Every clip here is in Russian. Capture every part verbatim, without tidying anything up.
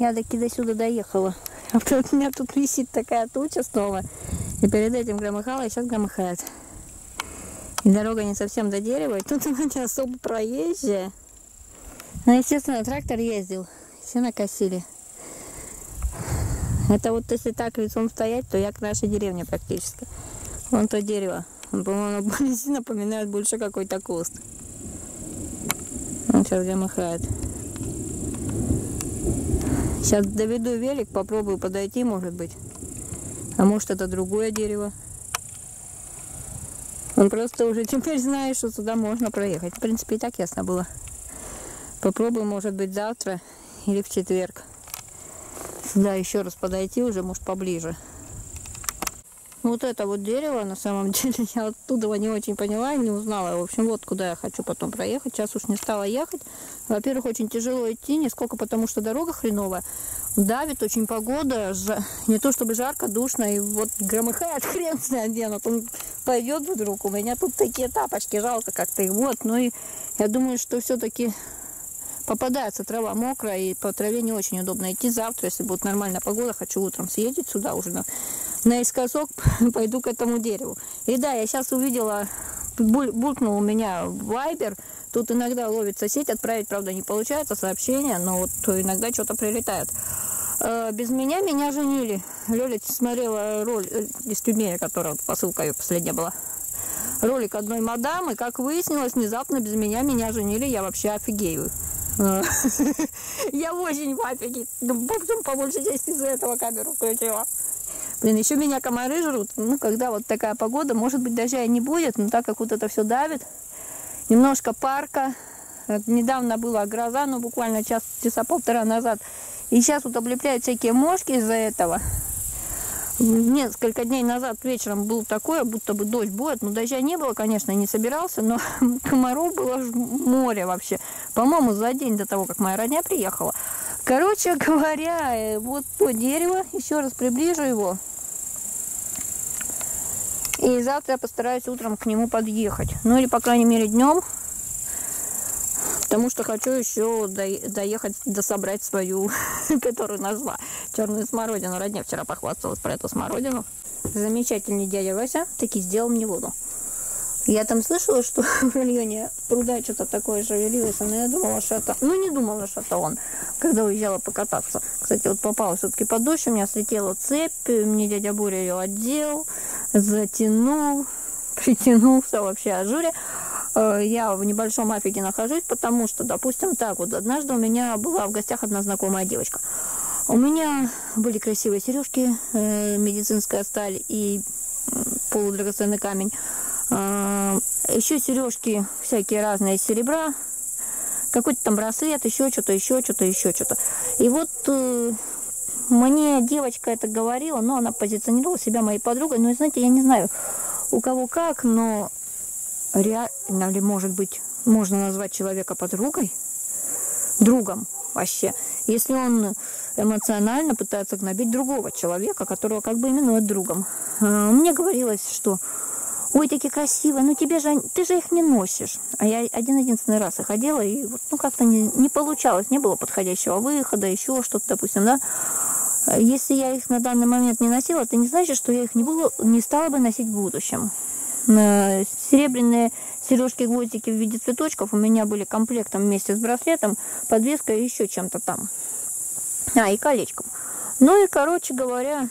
я таки до сюда доехала. А тут, у меня тут висит такая туча снова. И перед этим громыхала, и сейчас громыхает. И дорога не совсем до дерева. И тут она не особо проезжая. Ну, естественно, трактор ездил. Все накосили. Это вот если так лицом стоять, то я к нашей деревне практически. Вон то дерево. Он, по-моему, вблизи напоминает больше какой-то куст. Он сейчас громыхает. Сейчас доведу велик, попробую подойти, может быть. А может, это другое дерево. Он просто уже теперь знает, что сюда можно проехать. В принципе, и так ясно было. Попробую, может быть, завтра или в четверг. Сюда еще раз подойти, уже, может, поближе. Вот это вот дерево, на самом деле, я оттуда не очень поняла и не узнала. В общем, вот куда я хочу потом проехать. Сейчас уж не стала ехать. Во-первых, очень тяжело идти, не сколько потому, что дорога хреновая. Давит очень погода, не то чтобы жарко, душно, и вот громыхает хрен знает где, но он пойдет вдруг. У меня тут такие тапочки, жалко как-то их. Вот, ну и я думаю, что все-таки попадается трава мокрая, и по траве не очень удобно идти. Завтра, если будет нормальная погода, хочу утром съездить сюда уже на, наискосок, пойду к этому дереву. И да, я сейчас увидела, булькнул у меня вайбер. Тут иногда ловится сеть, отправить, правда, не получается сообщение, но вот иногда что-то прилетает. Без меня меня женили. Лёля смотрела ролик из Тюмени, которая посылка ее последняя была. Ролик одной мадам, и как выяснилось, внезапно без меня меня женили. Я вообще офигею. Я очень в офиге. По большей части из-за этого камеру включила. Блин, еще меня комары жрут. Ну, когда вот такая погода, может быть, дождя и не будет, но так как вот это все давит. Немножко парка. Недавно была гроза, ну буквально час, часа полтора назад. И сейчас вот облепляют всякие мошки из-за этого. Несколько дней назад вечером был такое, будто бы дождь будет. Но дождя не было, конечно, не собирался, но комаров было море вообще. По-моему, за день до того, как моя родня приехала. Короче говоря, вот то дерево, еще раз приближу его. И завтра я постараюсь утром к нему подъехать. Ну или, по крайней мере, днем. Потому что хочу еще доехать, дособрать свою, которую нашла, черную смородину. Родня вчера похвасталась про эту смородину. Замечательный дядя Вася таки сделал мне воду. Я там слышала, что в районе пруда что-то такое шевелилось, но я думала, что это... Ну, не думала, что это он, когда уезжала покататься. Кстати, вот попала все-таки под дождь, у меня слетела цепь, мне дядя Боря ее отдел, затянул, притянул, все вообще ажуре. Я в небольшом афиге нахожусь, потому что, допустим, так вот, однажды у меня была в гостях одна знакомая девочка. У меня были красивые сережки, медицинская сталь и полудрагоценный камень. Еще сережки всякие разные из серебра, какой-то там браслет, еще что-то, еще что-то, еще что-то. И вот э, мне девочка это говорила, но она позиционировала себя моей подругой. Но, знаете, я не знаю, у кого как, но реально ли, может быть, можно назвать человека подругой, другом вообще, если он эмоционально пытается гнобить другого человека, которого как бы именует другом. Мне говорилось, что ой, такие красивые, ну тебе же, ты же их не носишь. А я один-единственный раз их одела, и вот, ну, как-то не, не получалось, не было подходящего выхода, еще что-то, допустим, да. Если я их на данный момент не носила, это не значит, что я их не, буду, не стала бы носить в будущем. Серебряные сережки, гвоздики в виде цветочков у меня были комплектом вместе с браслетом, подвеской и еще чем-то там. А, и колечком. Ну и, короче говоря...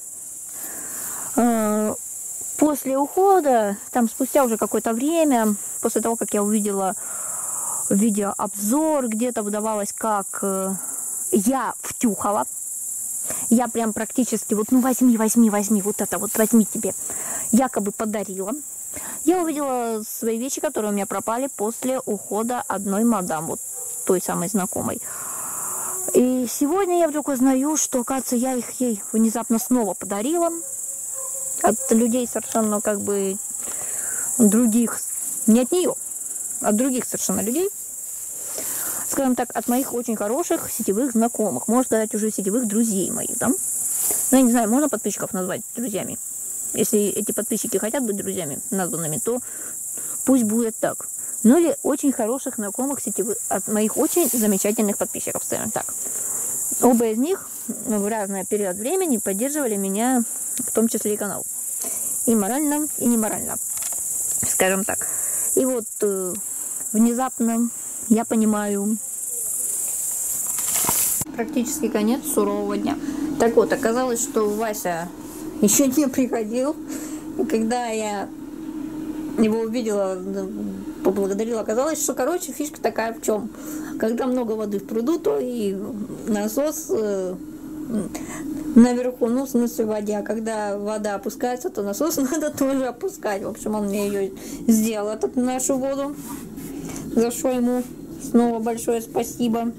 После ухода, там спустя уже какое-то время, после того, как я увидела видеообзор, где-то выдавалось, как э, я втюхала. Я прям практически, вот, ну возьми, возьми, возьми, вот это вот возьми тебе. Якобы подарила. Я увидела свои вещи, которые у меня пропали после ухода одной мадам, вот той самой знакомой. И сегодня я вдруг узнаю, что, оказывается, я их ей внезапно снова подарила. От людей совершенно как бы других, не от нее, от других совершенно людей, скажем так, от моих очень хороших сетевых знакомых, можно сказать, уже сетевых друзей моих, да? Ну, я не знаю, можно подписчиков назвать друзьями? Если эти подписчики хотят быть друзьями названными, то пусть будет так. Ну, или очень хороших знакомых сетевых, от моих очень замечательных подписчиков, скажем так. Оба из них в разный период времени поддерживали меня, в том числе и канал. И морально, и не морально, скажем так. И вот э, внезапно я понимаю практически конец сурового дня. Так вот, оказалось, что Вася еще не приходил. И когда я его увидела, поблагодарила, оказалось, что, короче, фишка такая в чем. Когда много воды в пруду, то и насос э, наверху, ну, в смысле в воде. А когда вода опускается, то насос надо тоже опускать. В общем, он мне ее сделал, этот, нашу воду, за что ему снова большое спасибо.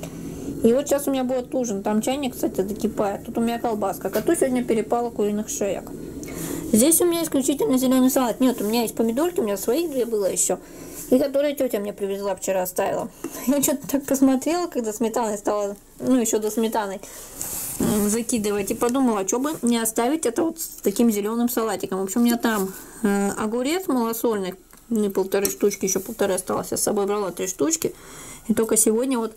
И вот сейчас у меня будет ужин. Там чайник, кстати, закипает. Тут у меня колбаска. Коту сегодня перепало куриных шеек. Здесь у меня исключительно зеленый салат. Нет, у меня есть помидорки, у меня своих две было еще. И которые тетя мне привезла вчера, оставила. Я что-то так посмотрела, когда сметаной стала, ну, еще до сметаны закидывать. И подумала, что бы не оставить это вот с таким зеленым салатиком. В общем, у меня там э, огурец малосольный, не полторы штучки, еще полторы осталось. Я с собой брала три штучки. И только сегодня вот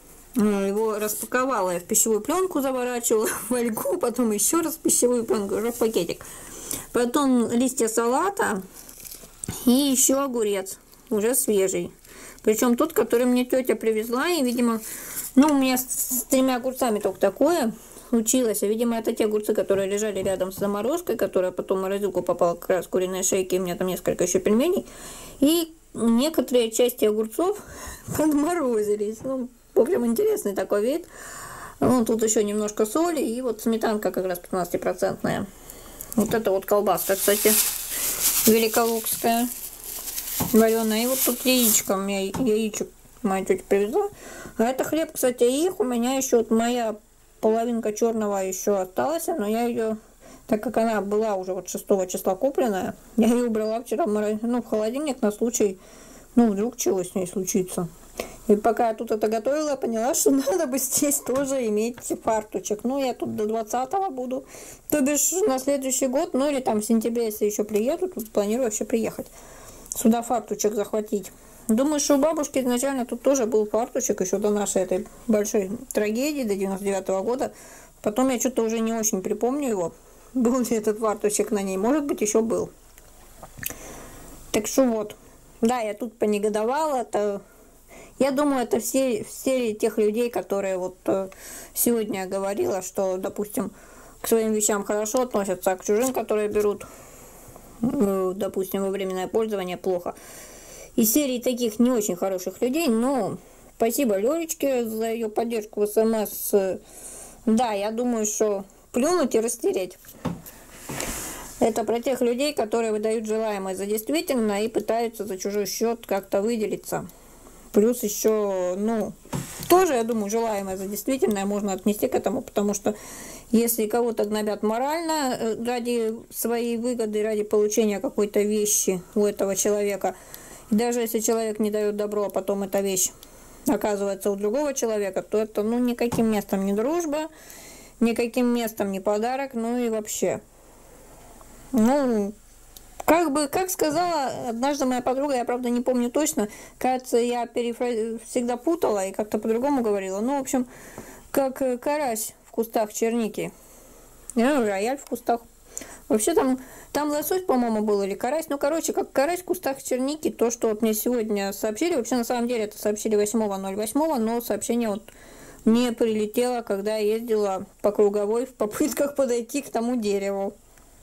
его распаковала, я в пищевую пленку заворачивала, в фольгу, потом еще раз в пищевую пленку, уже в пакетик. Потом листья салата и еще огурец, уже свежий. Причем тот, который мне тетя привезла, и, видимо, ну, у меня с, с тремя огурцами только такое случилось. И, видимо, это те огурцы, которые лежали рядом с заморозкой, которая потом в морозилку попала как раз куриные шейки, и у меня там несколько еще пельменей. И некоторые части огурцов подморозились. Ну, в общем, интересный такой вид. Ну, тут еще немножко соли, и вот сметанка как раз пятнадцатипроцентная. Вот это вот колбаска, кстати, великолукская, вареная. И вот тут яичко, у меня яичек моя тетя привезла. А это хлеб, кстати, их у меня еще, вот моя половинка черного еще осталась, но я ее, так как она была уже вот шестого числа купленная, я ее убрала вчера в, мороз... ну, в холодильник на случай, ну, вдруг чего с ней случится. И пока я тут это готовила, я поняла, что надо бы здесь тоже иметь фартучек. Ну, я тут до двадцатого буду. То бишь на следующий год, ну или там в сентябре, если еще приеду, тут планирую вообще приехать. Сюда фартучек захватить. Думаю, что у бабушки изначально тут тоже был фартучек еще до нашей этой большой трагедии, до девяносто девятого года. Потом я что-то уже не очень припомню его. Был ли этот фартучек на ней? Может быть, еще был. Так что вот. Да, я тут понегодовала. Это... Я думаю, это все, все тех людей, которые вот э, сегодня я говорила, что, допустим, к своим вещам хорошо относятся, а к чужим, которые берут, э, допустим, во временное пользование, плохо. Из серии таких не очень хороших людей, но спасибо Лёлечке за ее поддержку в СМС. Да, я думаю, что плюнуть и растереть. Это про тех людей, которые выдают желаемое за действительное и пытаются за чужой счет как-то выделиться. Плюс еще, ну, тоже, я думаю, желаемое за действительное можно отнести к этому, потому что если кого-то гнобят морально ради своей выгоды, ради получения какой-то вещи у этого человека, и даже если человек не дает добро, а потом эта вещь оказывается у другого человека, то это, ну, никаким местом не дружба, никаким местом не подарок, ну и вообще. Ну, как бы, как сказала однажды моя подруга, я, правда, не помню точно, кажется, я перефраз... всегда путала и как-то по-другому говорила. Ну, в общем, как карась в кустах черники. Ну, рояль в кустах. Вообще там, там лосось, по-моему, был, или карась. Ну, короче, как карась в кустах черники, то, что вот мне сегодня сообщили. Вообще, на самом деле, это сообщили восьмого ноль восьмого, но сообщение вот мне прилетело, когда я ездила по круговой в попытках подойти к тому дереву.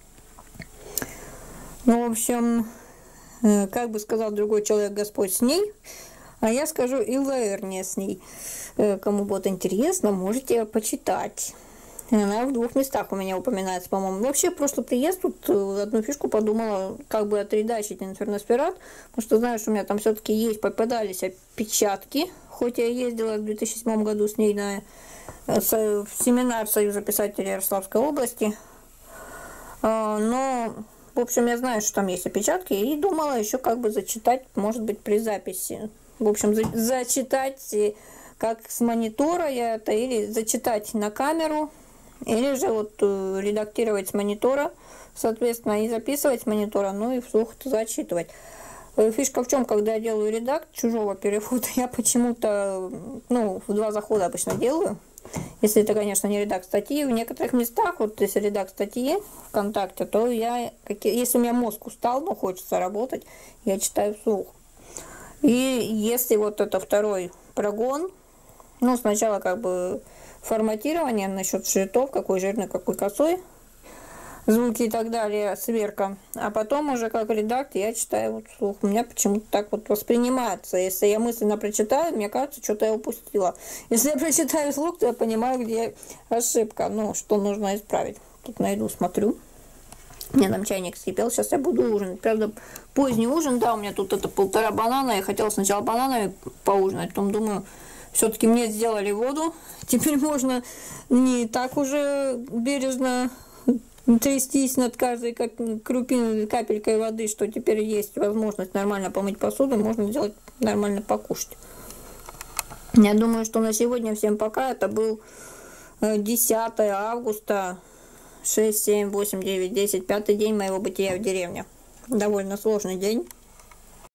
Ну, в общем, как бы сказал другой человек, Господь с ней, а я скажу, и ЛР не с ней. Кому будет интересно, можете почитать. Она в двух местах у меня упоминается, по-моему. Вообще, в прошлый приезд тут одну фишку подумала, как бы отредачить Инферноспират, потому что, знаешь, у меня там все-таки есть, попадались опечатки, хоть я ездила в две тысячи седьмом году с ней на в семинар Союза писателей Ярославской области, но... В общем, я знаю, что там есть опечатки, и думала еще как бы зачитать, может быть, при записи. В общем, за зачитать как с монитора я это, или зачитать на камеру, или же вот э, редактировать с монитора, соответственно, и записывать с монитора, ну и вслух зачитывать. Фишка в чем, когда я делаю редакт чужого перевода, я почему-то, ну, в два захода обычно делаю, Если это, конечно, не редакт статьи. В некоторых местах, вот если редакт статьи ВКонтакте, то я, если у меня мозг устал, но хочется работать, я читаю вслух. И если вот это второй прогон, ну, сначала как бы форматирование насчет шрифтов, какой жирный, какой косой, звуки и так далее, сверка. А потом уже как редакт я читаю вот вслух. У меня почему-то так вот воспринимается. Если я мысленно прочитаю, мне кажется, что-то я упустила. Если я прочитаю вслух, то я понимаю, где ошибка, ну, что нужно исправить. Тут найду, смотрю. У меня там чайник скипел, сейчас я буду ужинать. Правда, поздний ужин, да, у меня тут это полтора банана. Я хотела сначала бананами поужинать, потом думаю, все-таки мне сделали воду. Теперь можно не так уже бережно трястись над каждой крупиной, капелькой воды, что теперь есть возможность нормально помыть посуду, можно сделать нормально покушать. Я думаю, что на сегодня всем пока. Это был десятое августа, шесть, семь, восемь, девять, десять, пятый день моего бытия в деревне. Довольно сложный день.